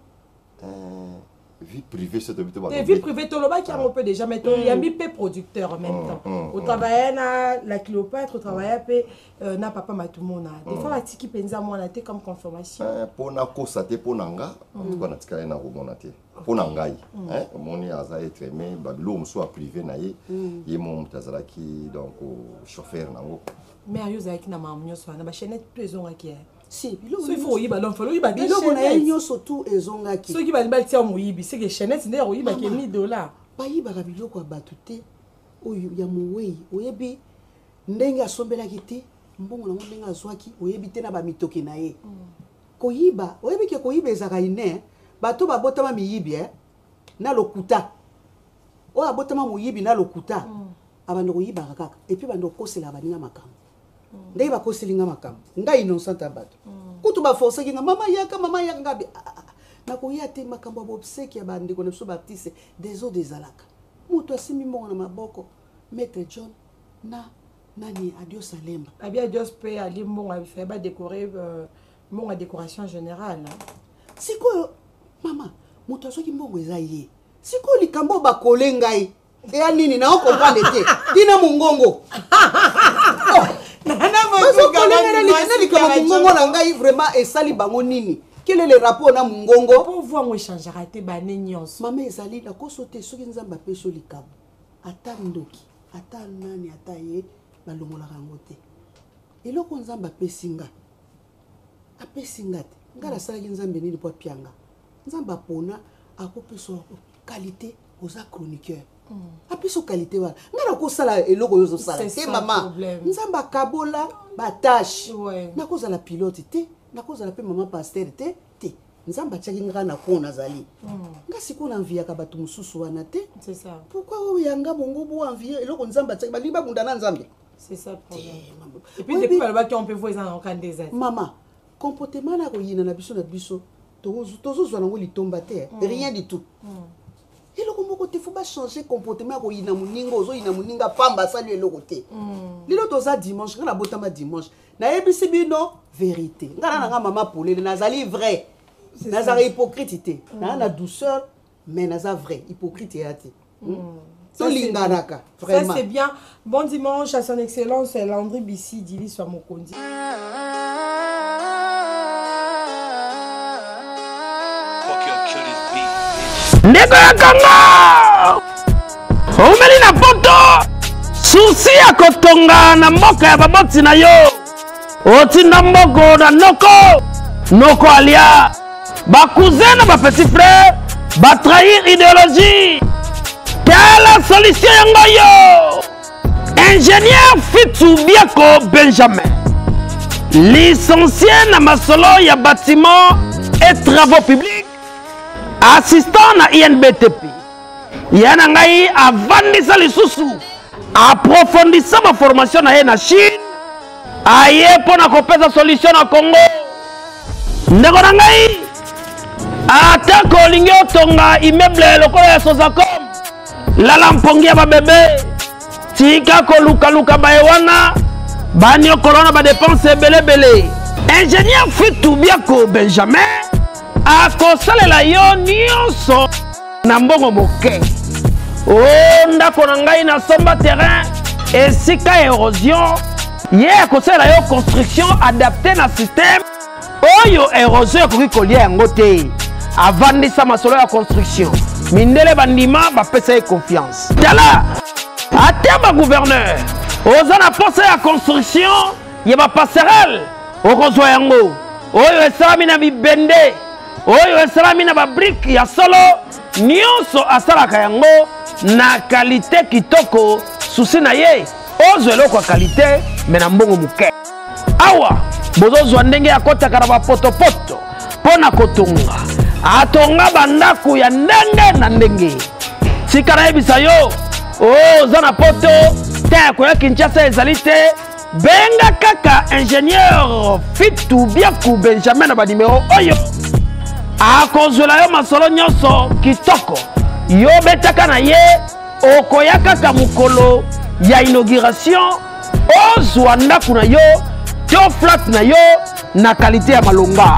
vie privée c'est de vie privée to loba qui a un peu déjà mais il y a mis producteur en même temps au travail na la Cléopâtre au travail pe na papa matumona des fois la tiki penza moi na te comme confirmation pona kosa te pona nga ko na tika na romona te pona ngai moni aza être aimé babilo mso privé na ye ye mon tazala ki donc chauffeur nango mais ayo za ki na mamnyo so na ba chaîne plezonga ki si il faut y balon faut y ba des biloko na ye surtout ezongaki soki bali bali tia moyibi c'est que chaînette nde oyiba ke $1000 bayibaka biloko ya bato te oyo ya mowei oyebi ndenge asombelaki te mbongo nango ndenge azwaki oyebi te na bamitoki na ye koyiba oyebi ke koyiba ezaka ine bato babotama miyibi na lokuta oyo abotama moyibi na lokuta abanda koyibaka kaka epuis banda kokosela baninga makambo ndenge bakoselinga makambo ngai innocente ya bato kutu baforsaki nga mama yaka ngabi nakoya te makambo ya bobseki ya bandeko na biso baartiste des eaux des alaka moto asimbi mbongo na maboko maître John na nani Adios Alemba abi Adios pe ali mbongo afa ba décorer mbongo ya décoration générale sikoyo mama moto asoki mbongo eza ye sikoyo likambo bakole ngai eya nini na okomprendre te tina mongongo mongongo na ngai vraiment esali bango nini quel est le rapport na mongongo pour voir on changera te bane nyonso mama ezali na koso te soki nzamba peso likabo ata ndoki ata nani ata ye balongolaka yango te eloko nzamba apesinga te nga nasalaki nzambe nini po apianga nzamba pona akopesa qualité oza chroniqueur apeso qualité wana nga nakosala eloko oyo ozosala te mama nzamba akabola batashe nakozala pilote te nakozala mpe mama pasteur te nzamba atiaki nga na po nazali nga sikoyo nanviyaka bato mosusu wana te pourkui oyo yanga bongo bo anviye eloko nzamba atiaki balingi babunda na nzambe c'est ça problème et puis depuis balobaki on peut voir eza na oka ndeza mama comportement na koyina na biso tozozwa nango litomba te rien du tout eloko moko te faut bachanger comportement ya koyina moninga ozoyina moninga pamba asali eloko te lelo toza dimanche nga nabotama dimanche nayebisi bino vérité nga na nga mama polele nazali vrai nazala hypocrite te naa na douceur mais naza vrai hypocrite eya te tolinganaka vraiment ça c'est bien. Bon dimanche à son excellence Landry Bissi Dili sur Mokondi. ndeko ya kanga omeli na poto susi ya kotonga na mboka ya baboti na yo otinda mboko na noko alia bakousin na bapetit frère batrahir idéologie quelle solution yango yo ingénieur Fitu Biako Benjamin licencié na masolo ya bâtiment et travaux publics assistant na INBTP yana ngai avandisa lisusu approfondissa ma formation na ye na Chine aye pona kopesa solution na Congo ndeko na ngai atako olingi otonga immeuble lokola ya Sosacom lala mpongi ya babebe tika kolukaluka baye wana baniokolona badepense ebelebele. Ingénieur Fitou Biako Benjamin akosalela yo nyonso na mbongo moke. Ndako na ngai na somba terrain esika érosion ye akosalela yo construction adapté na système oyo érosion ekoki kolia yango te. Avandisa masolo ya construction mindele bandima bapesa ye confiance. Tala ate ba gouverneur oza na posa ya construction ye ba passerelle okozwa yango oyo esalami na bibende oyo esalami na babrike ya solo nyonso asalaka yango na kalite kitoko. Susi na ye ozwa eloko ya kalite me na mbongo moke. Awa bozozwa ndenge ya kotaka na bapotopoto mpo na kotonga atonga bandako ya ndenge na ndenge. Sika nayebisa yo oza na poto te koya Kinshasa ezali te. Benga kaka ingénieur Fitou Biako Benjamin na banimero oyo akozwela yo masolo nyonso kitoko. Yo betaka na ye okoya kaka mokolo ya inauguration ozwa ndako na yo to flat na yo na kalite ya malonga.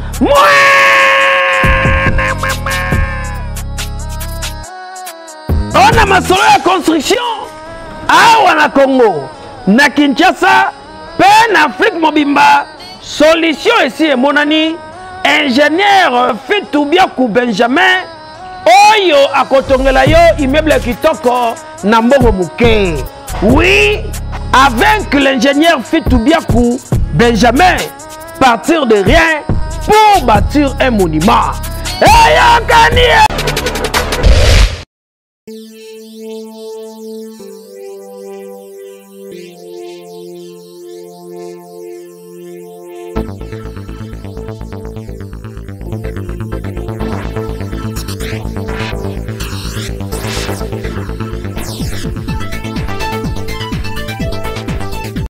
Ona masolo ya construction awa na Congo na Kinshasa pe na Afrique mobimba solution esi emonani. Ingénieur Fitou Biako Benjamin oyo akotongela yo immeuble kitoko na mbongo muke. Oui, avec l'ingénieur Fitou Biako Benjamin, partir de rien pour bâtir un monument.